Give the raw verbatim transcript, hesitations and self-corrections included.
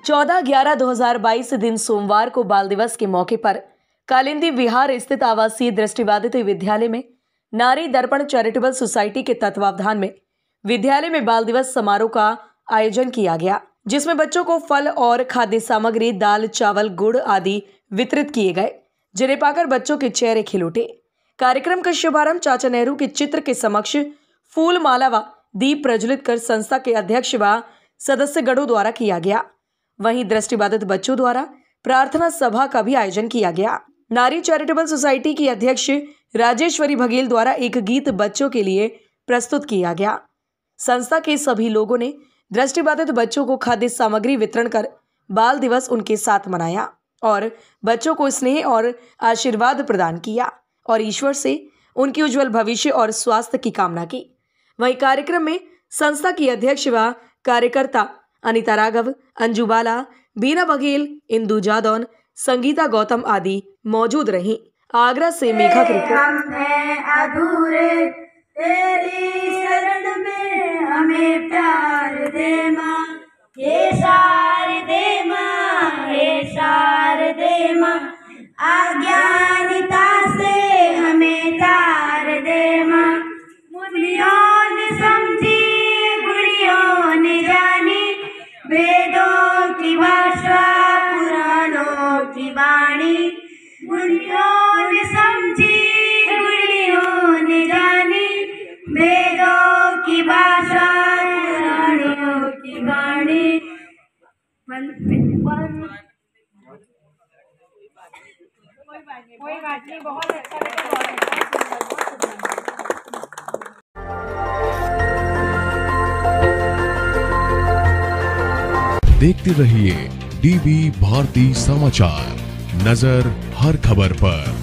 चौदह ग्यारह दो हजार बाईस दिन सोमवार को बाल दिवस के मौके पर कालिंदी विहार स्थित आवासीय दृष्टिबाधित विद्यालय में नारी दर्पण चैरिटेबल सोसाइटी के तत्वावधान में विद्यालय में बाल दिवस समारोह का आयोजन किया गया, जिसमें बच्चों को फल और खाद्य सामग्री, दाल, चावल, गुड़ आदि वितरित किए गए, जिन्हें पाकर बच्चों के चेहरे खिल उठे। कार्यक्रम का शुभारंभ चाचा नेहरू के चित्र के समक्ष फूल माला व दीप प्रज्वलित कर संस्था के अध्यक्ष व सदस्यगणों द्वारा किया गया। वहीं दृष्टिबाधित बच्चों द्वारा प्रार्थना सभा का भी आयोजन किया गया। नारी चैरिटेबल सोसाइटी की अध्यक्ष राजेश्वरी बघेल द्वारा एक गीत बच्चों के लिए प्रस्तुत किया गया। संस्था के सभी लोगों ने दृष्टिबाधित बच्चों को खाद्य सामग्री वितरण कर बाल दिवस उनके साथ मनाया और बच्चों को स्नेह और आशीर्वाद प्रदान किया और ईश्वर से उनकी उज्जवल भविष्य और स्वास्थ्य की कामना की। वहीं कार्यक्रम में संस्था की अध्यक्ष व कार्यकर्ता अनिता राघव, अंजू बाला, बीना बघेल, इंदु जादौन, संगीता गौतम आदि मौजूद रहीं। आगरा से मेघा की रिपोर्ट। हम हैं अधूरे, तेरी शरण में हमें प्यार दे माँ, हे शारदे माँ, हे शारदे माँ, अज्ञानता से हमें तार दे माँ। मुनियों ने समझी, गुड़ियों ने जानी, वेदों की भाषा, पुराणों की वाणी। गुड़ियों ने समझी, गुड़ियों ने जानी, वेदों की भाषा, पुराणों की वाणी। कोई बात नहीं, बहुत अच्छा लगा। देखते रहिए डीबी भारती समाचार, नजर हर खबर पर।